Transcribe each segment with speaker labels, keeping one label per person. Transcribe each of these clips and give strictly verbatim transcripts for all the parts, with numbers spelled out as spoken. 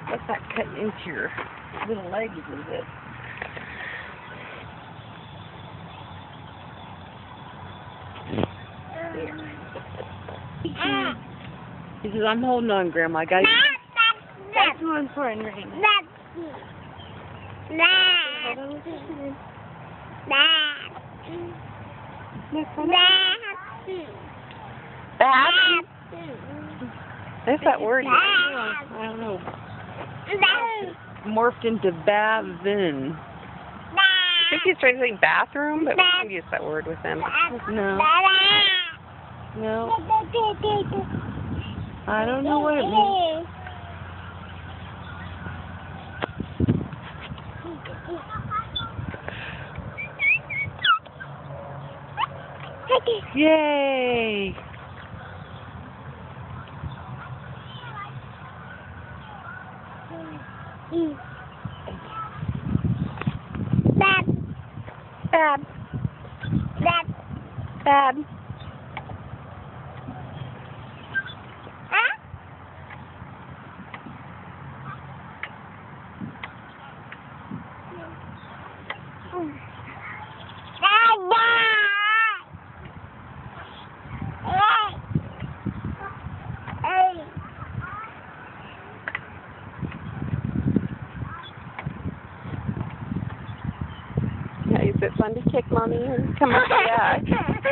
Speaker 1: let that cut into your little leg a little bit. There. He says, I'm holding on, Grandma. I got you. That's more important right now. Bab? That's that word. I don't know. Morphed into Bavin.
Speaker 2: I think he's trying to say bathroom, but we can use that word with him.
Speaker 1: No. No. I don't know what it means. Yay!
Speaker 3: Bab.
Speaker 1: Bab.
Speaker 3: Bab.
Speaker 1: Bab.
Speaker 2: Yeah, is it fun to kick Mommy and come up back?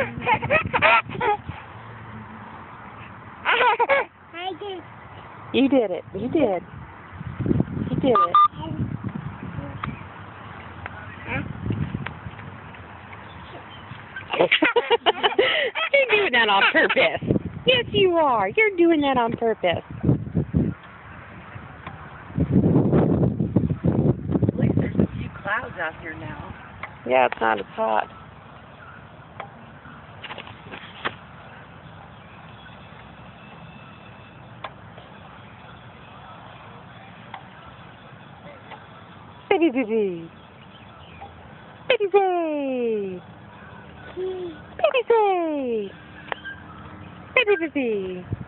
Speaker 3: I did.
Speaker 2: You did it. You did. You did it. You're doing that on purpose. Yes, you are. You're doing that on purpose.
Speaker 1: At least there's a few clouds out here now.
Speaker 2: Yeah, it's not as hot. Baby, baby. Baby, baby. Baby, baby. Baby, baby.